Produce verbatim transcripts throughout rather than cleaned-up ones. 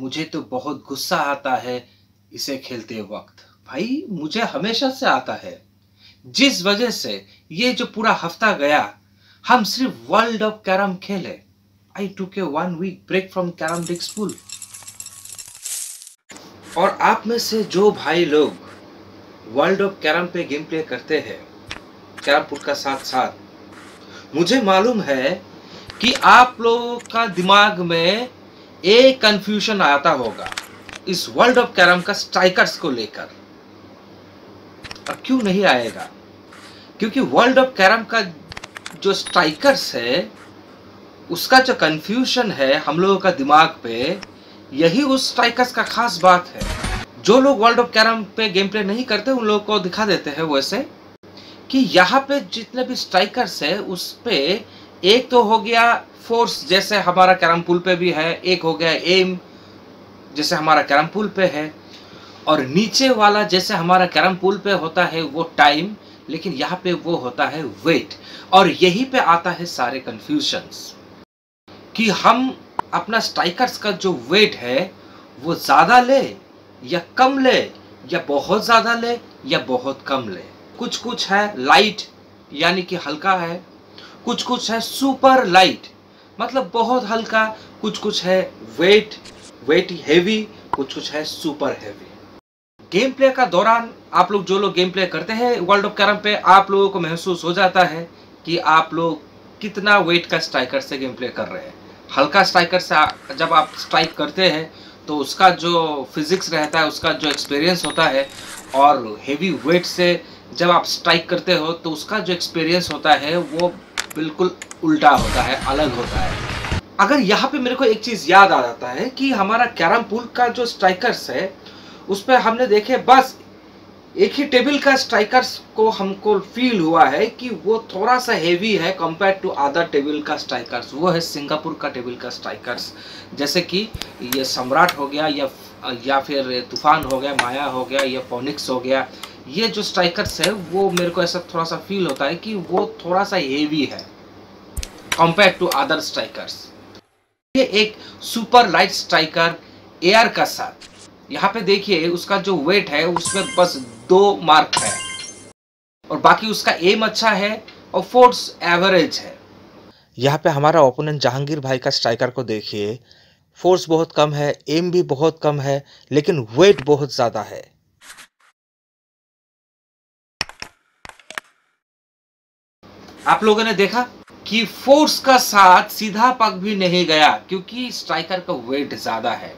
मुझे तो बहुत गुस्सा आता है इसे खेलते वक्त। भाई मुझे हमेशा से आता है, जिस वजह से ये जो पूरा हफ्ता गया हम सिर्फ वर्ल्ड ऑफ कैरम खेले। I took a one week break from carrom डिक स्कूल। और आप में से जो भाई लोग वर्ल्ड ऑफ कैरम पे गेम प्ले करते हैं कैरम पुल का साथ साथ, मुझे मालूम है कि आप लोगों का दिमाग में एक कंफ्यूजन आता होगा इस वर्ल्ड ऑफ कैरम का स्ट्राइकर्स को लेकर। और क्यों नहीं आएगा, क्योंकि वर्ल्ड ऑफ कैरम का जो स्ट्राइकर्स है उसका जो कंफ्यूजन है हम लोगों का दिमाग पे, यही उस स्ट्राइकर्स का खास बात है। जो लोग वर्ल्ड ऑफ कैरम पे गेम प्ले नहीं करते उन लोगों को दिखा देते हैं वैसे कि यहाँ पे जितने भी स्ट्राइकर्स है उस पे एक तो हो गया फोर्स जैसे हमारा कैरम पूल पे भी है, एक हो गया एम जैसे हमारा कैरम पूल पे है, और नीचे वाला जैसे हमारा कैरम पूल पे होता है वो टाइम, लेकिन यहाँ पे वो होता है वेट। और यही पे आता है सारे कंफ्यूजन्स कि हम अपना स्ट्राइकर्स का जो वेट है वो ज़्यादा ले या कम ले, या बहुत ज़्यादा ले या बहुत कम ले। कुछ कुछ है लाइट यानी कि हल्का है, कुछ कुछ है सुपर लाइट मतलब बहुत हल्का, कुछ कुछ है वेट वेट हेवी, कुछ कुछ है सुपर हेवी। गेम प्ले का दौरान आप लोग जो लोग गेम प्ले करते हैं वर्ल्ड ऑफ कैरम पे, आप लोगों को महसूस हो जाता है कि आप लोग कितना वेट का स्ट्राइकर से गेम प्ले कर रहे हैं। हल्का स्ट्राइकर से जब आप स्ट्राइक करते हैं तो उसका जो फिजिक्स रहता है, उसका जो एक्सपीरियंस होता है, और हेवी वेट से जब आप स्ट्राइक करते हो तो उसका जो एक्सपीरियंस होता है वो बिल्कुल उल्टा होता है, अलग होता है। अगर यहाँ पे मेरे को एक चीज़ याद आ जाता है कि हमारा कैरम पूल का जो स्ट्राइकर्स है उस पर हमने देखे बस एक ही टेबल का स्ट्राइकर्स को हमको फील हुआ है कि वो थोड़ा सा हेवी है कंपेयर टू अदर टेबल का स्ट्राइकर्स, वो है सिंगापुर का टेबल का स्ट्राइकर्स। जैसे कि ये सम्राट हो गया या या फिर तूफान हो गया, माया हो गया, या फोनिक्स हो गया। ये जो स्ट्राइकर्स है वो मेरे को ऐसा थोड़ा सा फील होता है कि वो थोड़ा सा हेवी है कंपेयर टू अदर स्ट्राइकर्स। ये एक सुपर लाइट स्ट्राइकर एयर का साथ, यहाँ पे देखिए उसका जो वेट है उसमें बस दो मार्क है और बाकी उसका एम अच्छा है और फोर्स एवरेज है। यहाँ पे हमारा ओपोनेंट जहांगीर भाई का स्ट्राइकर को देखिए, फोर्स बहुत कम है, एम भी बहुत कम है, लेकिन वेट बहुत ज्यादा है। आप लोगों ने देखा कि फोर्स का साथ सीधा पग भी नहीं गया क्योंकि स्ट्राइकर का वेट ज्यादा है।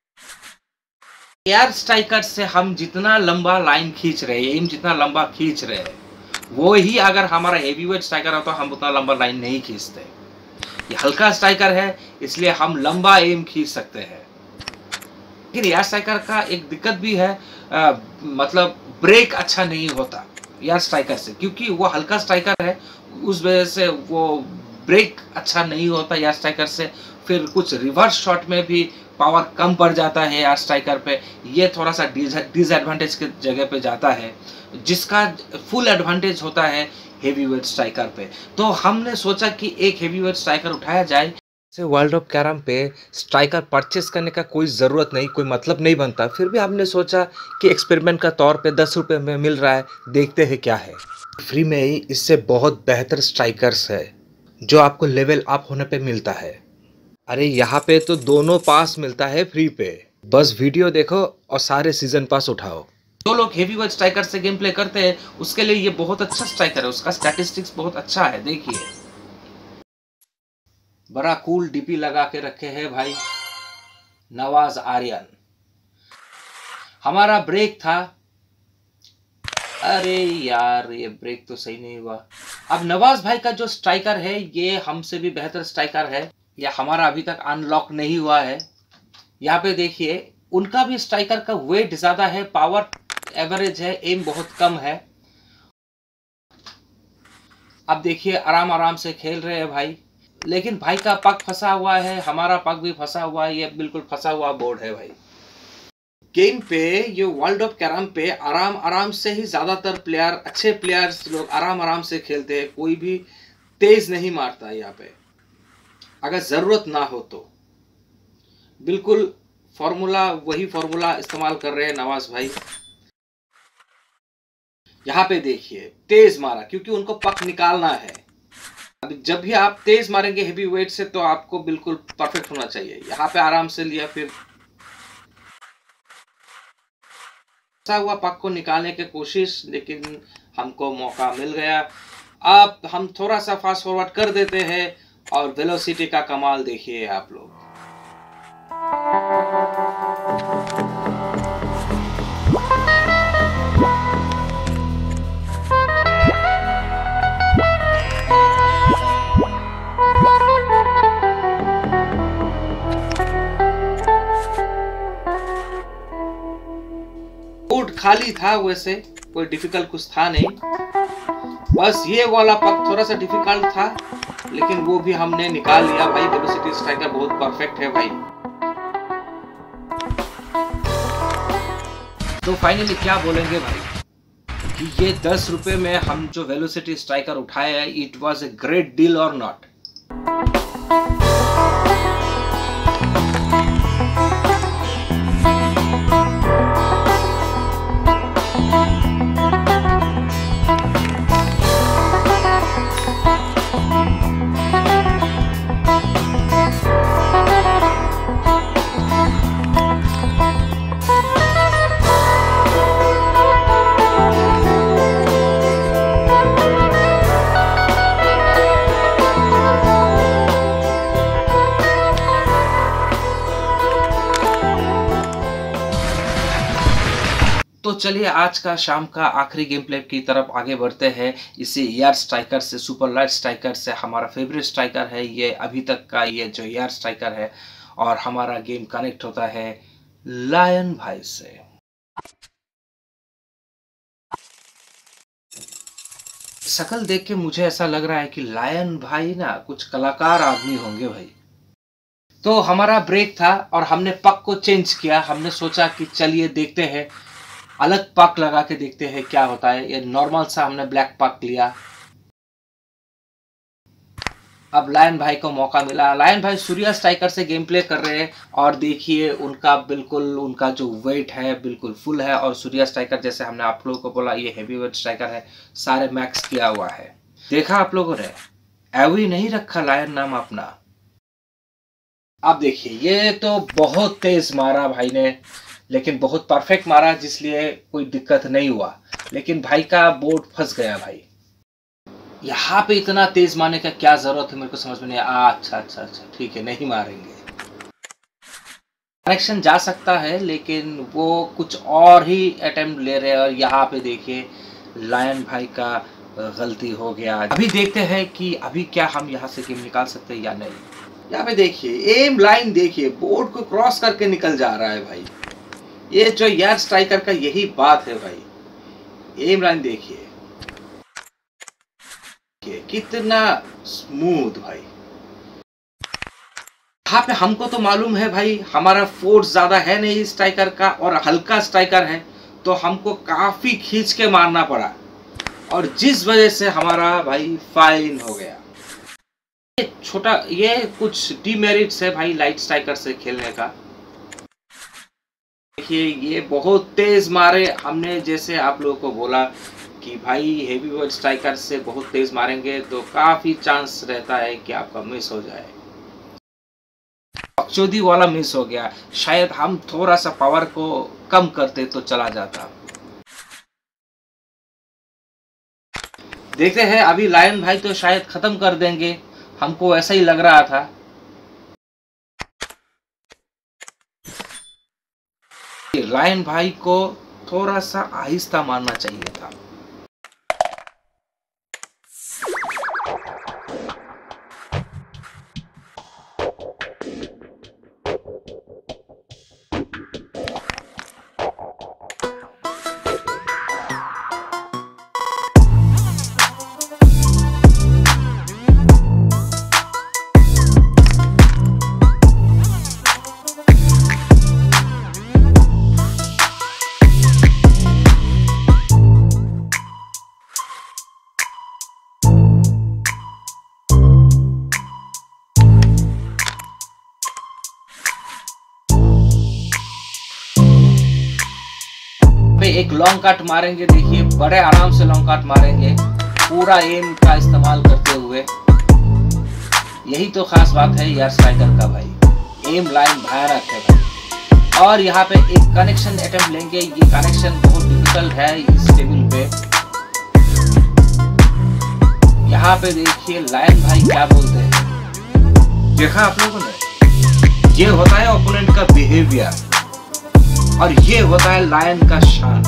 एयर स्ट्राइकर से हम जितना लंबा लाइन खींच रहे हैं, एम जितना लंबा खींच रहे हैं, वो ही अगर हमारा हेवीवेट स्ट्राइकर होता तो हम उतना लंबा लाइन नहीं खींचते। ये हल्का स्ट्राइकर है इसलिए हम लंबा एम खींच सकते हैं। लेकिन एयर स्ट्राइकर का एक दिक्कत भी है, आ, मतलब ब्रेक अच्छा नहीं होता एयर स्ट्राइकर से, क्योंकि वो हल्का स्ट्राइकर है उस वजह से वो ब्रेक अच्छा नहीं होता एयर स्ट्राइकर से। फिर कुछ रिवर्स शॉट में भी पावर कम पड़ जाता है एयर स्ट्राइकर पे, ये थोड़ा सा डिसएडवांटेज के जगह पे जाता है, जिसका फुल एडवांटेज होता है हेवीवेट स्ट्राइकर पे। तो हमने सोचा कि एक हेवीवेट स्ट्राइकर उठाया जाए। से वर्ल्ड ऑफ कैरम पे स्ट्राइकर परचेस करने का कोई ज़रूरत नहीं, कोई मतलब नहीं बनता, फिर भी हमने सोचा कि एक्सपेरिमेंट का तौर पे दस रुपये में मिल रहा है, देखते हैं क्या है। फ्री में ही इससे बहुत बेहतर स्ट्राइकर्स है जो आपको लेवल अप होने पे मिलता है। अरे यहाँ पे तो दोनों पास मिलता है फ्री पे, बस वीडियो देखो और सारे सीजन पास उठाओ। जो लोग हेवीवेट स्ट्राइकर से गेम प्ले करते हैं उसके लिए ये बहुत अच्छा स्ट्राइकर है, उसका स्टैटिस्टिक्स बहुत अच्छा है। देखिए बड़ा कूल डीपी लगा के रखे हैं भाई नवाज आर्यन। हमारा ब्रेक था, अरे यार ये ब्रेक तो सही नहीं हुआ। अब नवाज भाई का जो स्ट्राइकर है ये हमसे भी बेहतर स्ट्राइकर है, या हमारा अभी तक अनलॉक नहीं हुआ है। यहाँ पे देखिए उनका भी स्ट्राइकर का वेट ज्यादा है, पावर एवरेज है, एम बहुत कम है। अब देखिए आराम आराम से खेल रहे हैं भाई, लेकिन भाई का पग फंसा हुआ है, हमारा पग भी फंसा हुआ है, ये बिल्कुल फंसा हुआ बोर्ड है भाई। गेम पे ये वर्ल्ड ऑफ कैरम पे आराम आराम से ही ज्यादातर प्लेयर, अच्छे प्लेयर्स लोग आराम आराम से खेलते हैं, कोई भी तेज नहीं मारता यहाँ पे। अगर जरूरत ना हो तो बिल्कुल फॉर्मूला वही फॉर्मूला इस्तेमाल कर रहे हैं नवाज भाई। यहाँ पे देखिए तेज मारा क्योंकि उनको पक निकालना है। अब जब भी आप तेज मारेंगे हेवी वेट से तो आपको बिल्कुल परफेक्ट होना चाहिए। यहाँ पे आराम से लिया, फिर हुआ पक को निकालने की कोशिश, लेकिन हमको मौका मिल गया। अब हम थोड़ा सा फास्ट फॉरवर्ड कर देते हैं और वेलोसिटी का कमाल देखिए आप लोग। बोर्ड खाली था, वैसे कोई डिफिकल्ट कुछ था नहीं, बस ये वाला पक थोड़ा सा डिफिकल्ट था, लेकिन वो भी हमने निकाल लिया भाई। वेलोसिटी स्ट्राइकर बहुत परफेक्ट है भाई। तो फाइनली क्या बोलेंगे भाई कि ये दस रुपए में हम जो वेलोसिटी स्ट्राइकर उठाए हैं, it was a great deal और नॉट? तो चलिए आज का शाम का आखिरी गेम प्ले की तरफ आगे बढ़ते हैं। इसे एयर स्ट्राइकर से, सुपर लाइट स्ट्राइकर से हमारा फेवरेट स्ट्राइकर है ये अभी तक का, ये जो एयर स्ट्राइकर है। और हमारा गेम कनेक्ट होता है लायन भाई से। शक्ल देख के मुझे ऐसा लग रहा है कि लायन भाई ना कुछ कलाकार आदमी होंगे भाई। तो हमारा ब्रेक था और हमने पक को चेंज किया। हमने सोचा कि चलिए देखते हैं, अलग पक लगा के देखते हैं क्या होता है। ये नॉर्मल सा हमने ब्लैक पक लिया। अब लायन भाई को मौका मिला। लायन भाई सूर्या स्ट्राइकर से गेम प्ले कर रहे हैं और देखिए उनका बिल्कुल उनका जो वेट है बिल्कुल फुल है। और सूर्या स्ट्राइकर जैसे हमने आप लोगों को बोला ये हैवी वेट स्ट्राइकर है, सारे मैक्स किया हुआ है। देखा आप लोगों ने, एवी नहीं रखा लायन नाम अपना। अब देखिए ये तो बहुत तेज मारा भाई ने, लेकिन बहुत परफेक्ट मारा, जिसलिए कोई दिक्कत नहीं हुआ। लेकिन भाई का बोर्ड फंस गया भाई। यहाँ पे इतना तेज मारने का क्या जरूरत है, मेरे को समझ में नहीं आया। अच्छा अच्छा अच्छा ठीक है, नहीं मारेंगे। कनेक्शन जा सकता है, लेकिन वो कुछ और ही अटेम्प्ट ले रहे हैं। और यहाँ पे देखिए लायन भाई का गलती हो गया। अभी देखते हैं कि अभी क्या हम यहाँ से गेम निकाल सकते हैं या नहीं। यहाँ पे देखिए एम लाइन देखिए, बोर्ड को क्रॉस करके निकल जा रहा है भाई। ये जो एयर स्ट्राइकर का यही बात है भाई। एम लाइन देखिए कितना स्मूथ भाई। यहाँ पे हमको तो मालूम है भाई हमारा फोर्स ज्यादा है नहीं स्ट्राइकर का, और हल्का स्ट्राइकर है, तो हमको काफी खींच के मारना पड़ा, और जिस वजह से हमारा भाई फाइन हो गया। ये छोटा ये कुछ डीमेरिट्स है भाई लाइट स्ट्राइकर से खेलने का। देखिए ये बहुत तेज मारे हमने, जैसे आप लोगों को बोला कि भाई हेवी वेट स्ट्राइकर से बहुत तेज मारेंगे तो काफी चांस रहता है कि आपका मिस हो जाए। चौदी वाला मिस हो गया। शायद हम थोड़ा सा पावर को कम करते तो चला जाता। देखते हैं, अभी लायन भाई तो शायद खत्म कर देंगे, हमको ऐसा ही लग रहा था। लायन भाई को थोड़ा सा आहिस्ता मारना चाहिए था। पे एक लॉन्ग कट मारेंगे, देखिए बड़े आराम से लॉन्ग कट मारेंगे पूरा एम का इस्तेमाल करते हुए। यही तो खास बात है यार स्ट्राइकर का भाई, एम लाइन भयानक है भाई। और यहाँ पे एक कनेक्शन अटेम्प्ट लेंगे, ये कनेक्शन बहुत डिफिकल्ट है इस टेबल पे। यहाँ पे देखिए लायन भाई क्या बोलते हैं, देखा आप लोगों ने, ये होता है ओपोनेंट का बिहेवियर और ये होता है लायन का शान।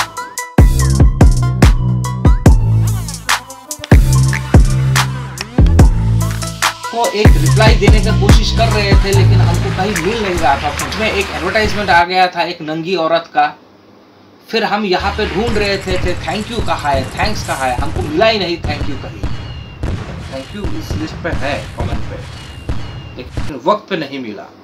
को एक रिप्लाई देने की कोशिश कर रहे थे लेकिन हमको कहीं मिल नहीं रहा था। उसमें एक एडवर्टाइजमेंट आ गया था एक नंगी औरत का, फिर हम यहाँ पे ढूंढ रहे थे, थे थैंक यू कहा है, थैंक्स कहा है, हमको मिला ही नहीं थैंक यू कहीं। थैंक यू इस लिस्ट पे है कमेंट पे, लेकिन वक्त पे नहीं मिला।